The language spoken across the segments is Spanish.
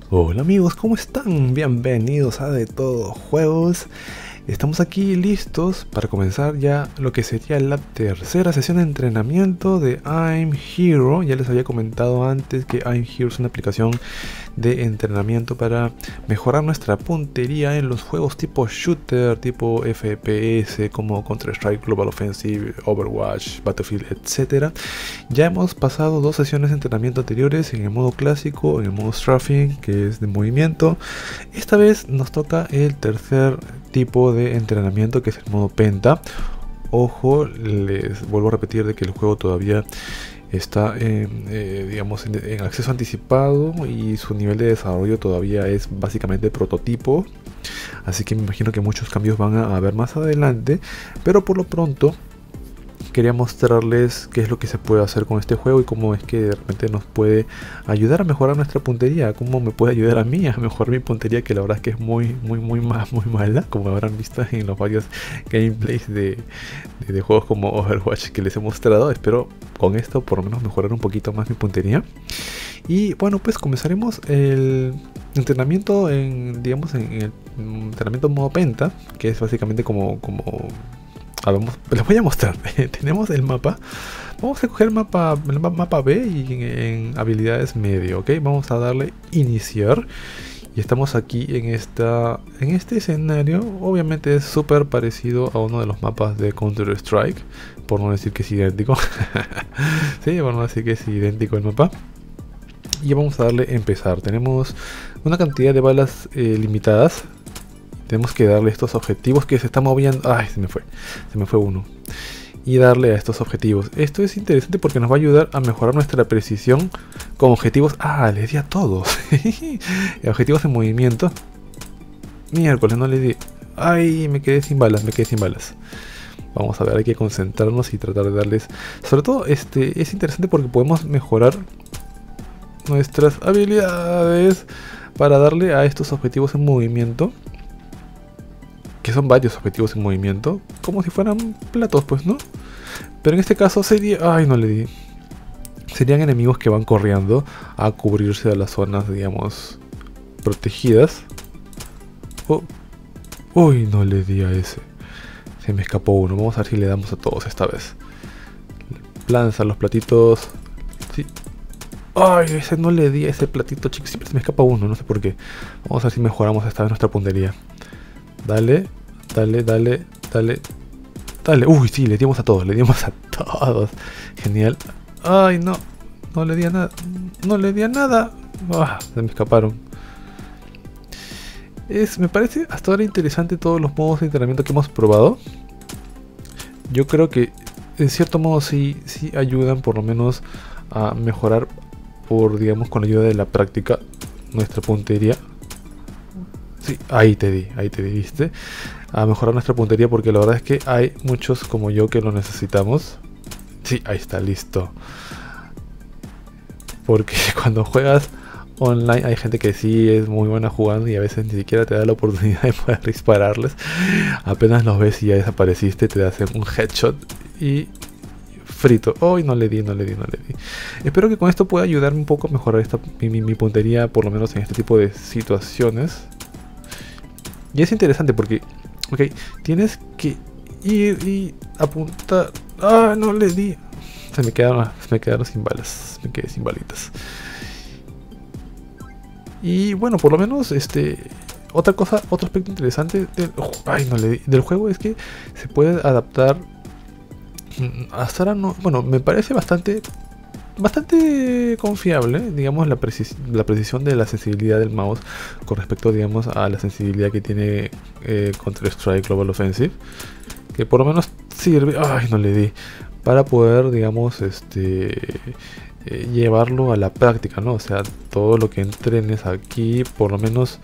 Hola amigos, ¿cómo están? Bienvenidos a De Todo Juegos. Estamos aquí listos para comenzar ya lo que sería la tercera sesión de entrenamiento de I'm Hero. Ya les había comentado antes que I'm Hero es una aplicación de entrenamiento para mejorar nuestra puntería en los juegos tipo shooter, tipo FPS como Counter-Strike, Global Offensive, Overwatch, Battlefield, etc. Ya hemos pasado dos sesiones de entrenamiento anteriores en el modo clásico, en el modo strafing, que es de movimiento. Esta vez nos toca el tercer tipo de entrenamiento, que es el modo penta. Ojo, les vuelvo a repetir de que el juego todavía está digamos en acceso anticipado y su nivel de desarrollo todavía es básicamente prototipo, así que me imagino que muchos cambios van a haber más adelante, pero por lo pronto quería mostrarles qué es lo que se puede hacer con este juego y cómo es que de repente nos puede ayudar a mejorar nuestra puntería, cómo me puede ayudar a mí a mejorar mi puntería, que la verdad es que es muy mala, como habrán visto en los varios gameplays de juegos como Overwatch que les he mostrado. Espero con esto por lo menos mejorar un poquito más mi puntería. Y bueno, pues comenzaremos el entrenamiento digamos en el entrenamiento en modo penta, que es básicamente como les voy a mostrar. Tenemos el mapa. Vamos a coger el mapa B y en habilidades medio, ¿ok? Vamos a darle iniciar. Y estamos aquí en este escenario. Obviamente es súper parecido a uno de los mapas de Counter-Strike, por no decir que es idéntico. Sí, por no decir que es idéntico el mapa. Y vamos a darle empezar. Tenemos una cantidad de balas limitadas. Tenemos que darle estos objetivos que se están moviendo. Ay, se me fue uno. Y darle a estos objetivos. Esto es interesante porque nos va a ayudar a mejorar nuestra precisión con objetivos. Ah, le di a todos. Objetivos en movimiento. Miércoles, no le di. Ay, me quedé sin balas. Vamos a ver, hay que concentrarnos y tratar de darles. Sobre todo, es interesante porque podemos mejorar nuestras habilidades para darle a estos objetivos en movimiento. Que son varios objetivos en movimiento, como si fueran platos, pues, ¿no? Pero en este caso sería... Ay, no le di. Serían enemigos que van corriendo a cubrirse de las zonas, digamos, protegidas. Oh. Uy, no le di a ese. Se me escapó uno. Vamos a ver si le damos a todos esta vez. Lanza los platitos. Sí. Ay, ese no le di a ese platito, chicos. Siempre se me escapa uno, no sé por qué. Vamos a ver si mejoramos esta vez nuestra puntería. Dale. Uy, sí, le dimos a todos. Genial. Ay, no le di a nada. Ah, se me escaparon. Me parece hasta ahora interesante todos los modos de entrenamiento que hemos probado. Yo creo que en cierto modo sí ayudan por lo menos a mejorar, digamos, con la ayuda de la práctica, nuestra puntería. Sí, ahí te di, ¿viste? A mejorar nuestra puntería, porque la verdad es que hay muchos como yo que lo necesitamos. Sí, ahí está, listo. Porque cuando juegas online hay gente que sí es muy buena jugando y a veces ni siquiera te da la oportunidad de poder dispararles. Apenas los ves y ya desapareciste, te hacen un headshot y frito. Hoy no le di. Espero que con esto pueda ayudarme un poco a mejorar mi puntería, por lo menos en este tipo de situaciones. Y es interesante porque, ok, tienes que ir y apuntar. Ah, no le di. Se me quedaron sin balas. Me quedé sin balitas. Y bueno, por lo menos otro aspecto interesante del juego es que se puede adaptar. Hasta ahora no, bueno, me parece bastante confiable, digamos, la precisión de la sensibilidad del mouse con respecto, digamos, a la sensibilidad que tiene Counter-Strike Global Offensive, que por lo menos sirve, ay, no le di, para poder, digamos, llevarlo a la práctica, ¿no? O sea, todo lo que entrenes aquí, por lo menos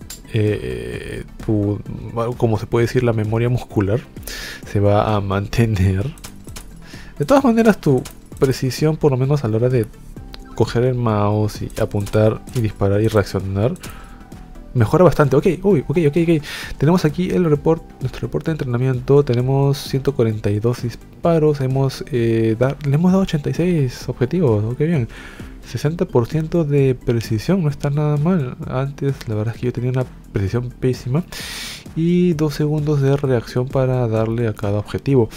como se puede decir, la memoria muscular se va a mantener. De todas maneras, tu precisión, por lo menos a la hora de coger el mouse y apuntar y disparar y reaccionar, mejora bastante. Ok. Tenemos aquí nuestro reporte de entrenamiento. Tenemos 142 disparos. Le hemos dado 86 objetivos. Ok, bien. 60% de precisión, no está nada mal. Antes la verdad es que yo tenía una precisión pésima. Y 2 segundos de reacción para darle a cada objetivo.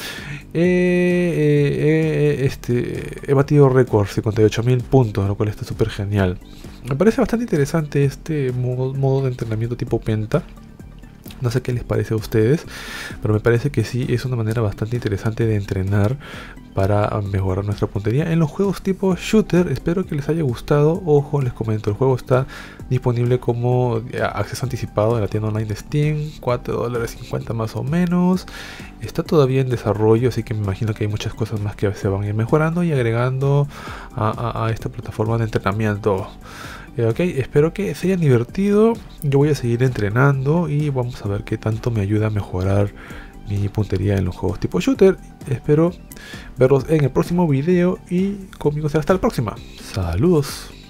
He batido récord, 58.000 puntos, lo cual está súper genial. Me parece bastante interesante este modo de entrenamiento tipo Penta. No sé qué les parece a ustedes, pero me parece que sí es una manera bastante interesante de entrenar para mejorar nuestra puntería en los juegos tipo shooter. Espero que les haya gustado. Ojo, les comento, el juego está disponible como acceso anticipado en la tienda online de Steam, $4.50 más o menos. Está todavía en desarrollo, así que me imagino que hay muchas cosas más que se van a ir mejorando y agregando a esta plataforma de entrenamiento. Ok, espero que se hayan divertido. Yo voy a seguir entrenando y vamos a ver qué tanto me ayuda a mejorar mi puntería en los juegos tipo shooter. Espero verlos en el próximo video y conmigo será hasta la próxima. Saludos.